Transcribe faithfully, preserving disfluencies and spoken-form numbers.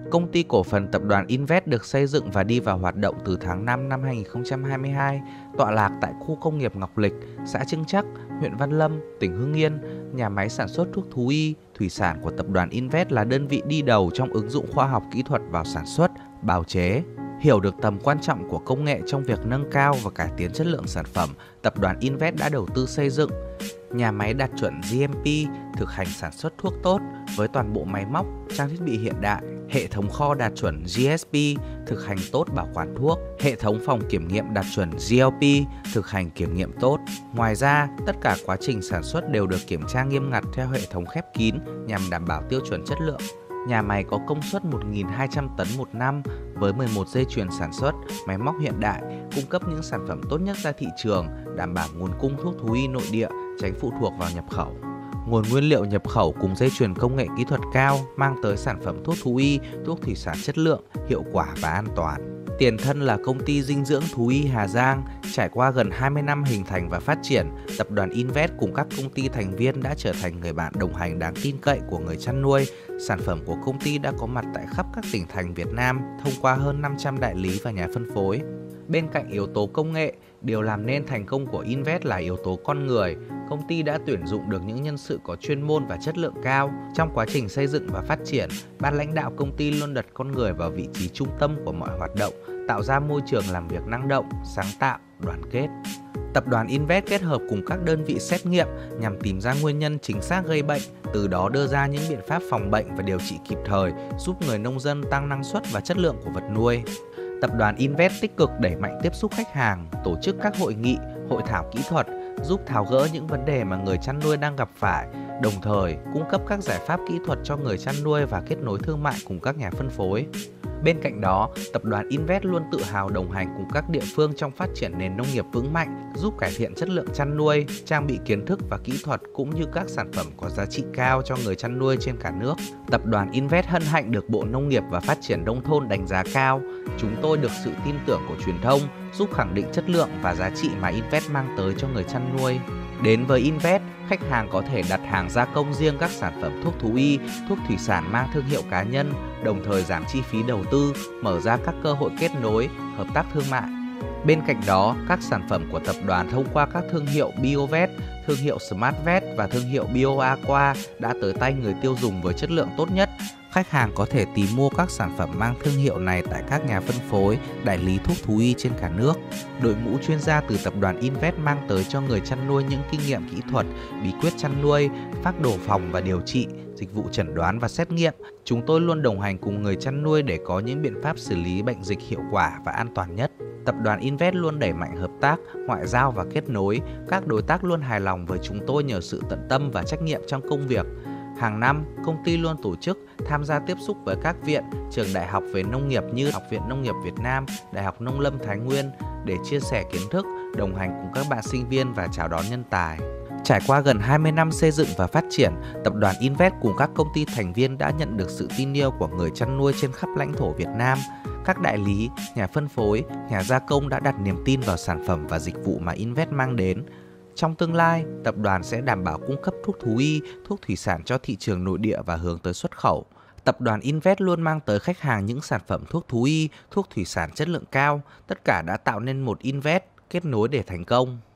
Công ty cổ phần tập đoàn Invest được xây dựng và đi vào hoạt động từ tháng năm năm hai nghìn không trăm hai mươi hai, tọa lạc tại khu công nghiệp Ngọc Lịch, xã Trưng Trắc, huyện Văn Lâm, tỉnh Hưng Yên. Nhà máy sản xuất thuốc thú y, thủy sản của tập đoàn Invest là đơn vị đi đầu trong ứng dụng khoa học kỹ thuật vào sản xuất, bào chế. Hiểu được tầm quan trọng của công nghệ trong việc nâng cao và cải tiến chất lượng sản phẩm, tập đoàn Invest đã đầu tư xây dựng nhà máy đạt chuẩn giê em pê, thực hành sản xuất thuốc tốt với toàn bộ máy móc, trang thiết bị hiện đại, hệ thống kho đạt chuẩn giê ét pê, thực hành tốt bảo quản thuốc, hệ thống phòng kiểm nghiệm đạt chuẩn giê lờ pê, thực hành kiểm nghiệm tốt. Ngoài ra, tất cả quá trình sản xuất đều được kiểm tra nghiêm ngặt theo hệ thống khép kín nhằm đảm bảo tiêu chuẩn chất lượng. Nhà máy có công suất một nghìn hai trăm tấn một năm với mười một dây chuyền sản xuất, máy móc hiện đại, cung cấp những sản phẩm tốt nhất ra thị trường, đảm bảo nguồn cung thuốc thú y nội địa, tránh phụ thuộc vào nhập khẩu. Nguồn nguyên liệu nhập khẩu cùng dây chuyền công nghệ kỹ thuật cao mang tới sản phẩm thuốc thú y, thuốc thủy sản chất lượng, hiệu quả và an toàn. Tiền thân là công ty dinh dưỡng thú y Hà Giang, trải qua gần hai mươi năm hình thành và phát triển, tập đoàn Invest cùng các công ty thành viên đã trở thành người bạn đồng hành đáng tin cậy của người chăn nuôi. Sản phẩm của công ty đã có mặt tại khắp các tỉnh thành Việt Nam thông qua hơn năm trăm đại lý và nhà phân phối. Bên cạnh yếu tố công nghệ, điều làm nên thành công của Invest là yếu tố con người. Công ty đã tuyển dụng được những nhân sự có chuyên môn và chất lượng cao. Trong quá trình xây dựng và phát triển, ban lãnh đạo công ty luôn đặt con người vào vị trí trung tâm của mọi hoạt động, tạo ra môi trường làm việc năng động, sáng tạo, đoàn kết. Tập đoàn Invest kết hợp cùng các đơn vị xét nghiệm nhằm tìm ra nguyên nhân chính xác gây bệnh, từ đó đưa ra những biện pháp phòng bệnh và điều trị kịp thời, giúp người nông dân tăng năng suất và chất lượng của vật nuôi. Tập đoàn Invest tích cực đẩy mạnh tiếp xúc khách hàng, tổ chức các hội nghị, hội thảo kỹ thuật, giúp tháo gỡ những vấn đề mà người chăn nuôi đang gặp phải, đồng thời cung cấp các giải pháp kỹ thuật cho người chăn nuôi và kết nối thương mại cùng các nhà phân phối. Bên cạnh đó, tập đoàn Invest luôn tự hào đồng hành cùng các địa phương trong phát triển nền nông nghiệp vững mạnh, giúp cải thiện chất lượng chăn nuôi, trang bị kiến thức và kỹ thuật cũng như các sản phẩm có giá trị cao cho người chăn nuôi trên cả nước. Tập đoàn Invest hân hạnh được Bộ Nông nghiệp và Phát triển Nông thôn đánh giá cao. Chúng tôi được sự tin tưởng của truyền thông, giúp khẳng định chất lượng và giá trị mà Invest mang tới cho người chăn nuôi. Đến với Invest, khách hàng có thể đặt hàng gia công riêng các sản phẩm thuốc thú y, thuốc thủy sản mang thương hiệu cá nhân, đồng thời giảm chi phí đầu tư, mở ra các cơ hội kết nối, hợp tác thương mại. Bên cạnh đó, các sản phẩm của tập đoàn thông qua các thương hiệu BioVet, thương hiệu SmartVet và thương hiệu BioAqua đã tới tay người tiêu dùng với chất lượng tốt nhất. Khách hàng có thể tìm mua các sản phẩm mang thương hiệu này tại các nhà phân phối, đại lý thuốc thú y trên cả nước. Đội ngũ chuyên gia từ tập đoàn Invest mang tới cho người chăn nuôi những kinh nghiệm kỹ thuật, bí quyết chăn nuôi, phác đồ phòng và điều trị, dịch vụ chẩn đoán và xét nghiệm. Chúng tôi luôn đồng hành cùng người chăn nuôi để có những biện pháp xử lý bệnh dịch hiệu quả và an toàn nhất. Tập đoàn Invest luôn đẩy mạnh hợp tác, ngoại giao và kết nối. Các đối tác luôn hài lòng với chúng tôi nhờ sự tận tâm và trách nhiệm trong công việc. Hàng năm, công ty luôn tổ chức tham gia tiếp xúc với các viện, trường đại học về nông nghiệp như Học viện Nông nghiệp Việt Nam, Đại học Nông lâm Thái Nguyên để chia sẻ kiến thức, đồng hành cùng các bạn sinh viên và chào đón nhân tài. Trải qua gần hai mươi năm xây dựng và phát triển, tập đoàn Invest cùng các công ty thành viên đã nhận được sự tin yêu của người chăn nuôi trên khắp lãnh thổ Việt Nam. Các đại lý, nhà phân phối, nhà gia công đã đặt niềm tin vào sản phẩm và dịch vụ mà Invest mang đến. Trong tương lai, tập đoàn sẽ đảm bảo cung cấp thuốc thú y, thuốc thủy sản cho thị trường nội địa và hướng tới xuất khẩu. Tập đoàn Invest luôn mang tới khách hàng những sản phẩm thuốc thú y, thuốc thủy sản chất lượng cao. Tất cả đã tạo nên một Invest kết nối để thành công.